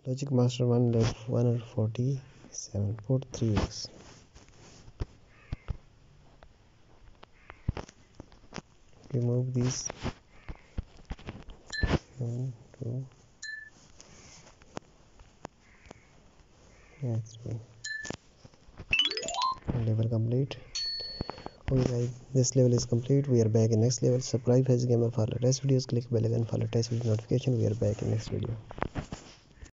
Logic Master 1 level 147. Put 3x. Remove these 1, 2, and 3. Level complete. Okay guys, this level is complete. We are back in next level. Subscribe Fazie Gamer for latest videos. Click bell icon for latest video notification. We are back in next video.